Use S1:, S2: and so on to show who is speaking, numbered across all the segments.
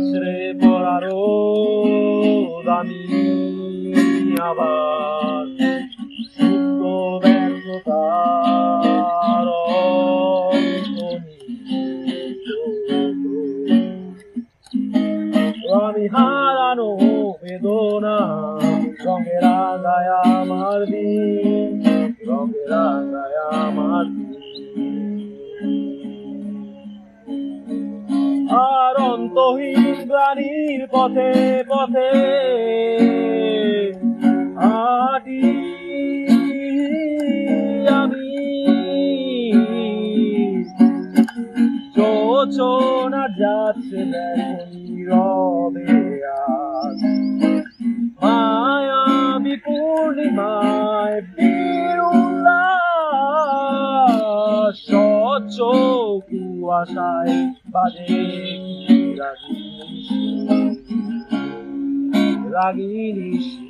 S1: আছড়ে পড়ারও দামি আবার শুদ্ধ ব্যর্থতার আমি হারানো বেদনা রঙে রাঙায় আমার দিন, রঙে রাঙায় আমার আর অন্তহীন গ্লানির পথে পথে হাঁটি আমি, যোচনা যাচ্ছে নীরবে আজ মায়াবী পূর্ণিমায় বিউল্লাস স্বচ্ছ কুয়াশায় বাজে রাগিনী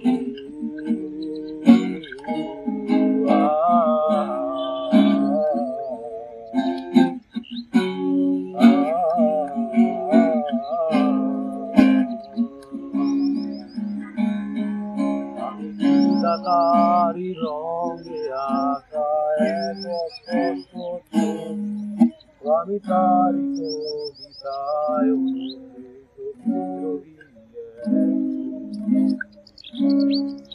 S1: তারি রঙে আঁকা এক আমি তারি কবিতায়